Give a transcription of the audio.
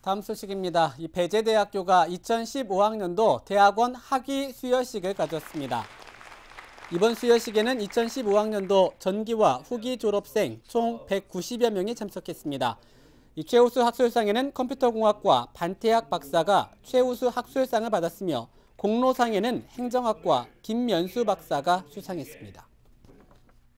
다음 소식입니다. 이 배재대학교가 2015학년도 대학원 학위 수여식을 가졌습니다. 이번 수여식에는 2015학년도 전기와 후기 졸업생 총 190여 명이 참석했습니다. 이 최우수 학술상에는 컴퓨터공학과 반태학 박사가 최우수 학술상을 받았으며 공로상에는 행정학과 김면수 박사가 수상했습니다.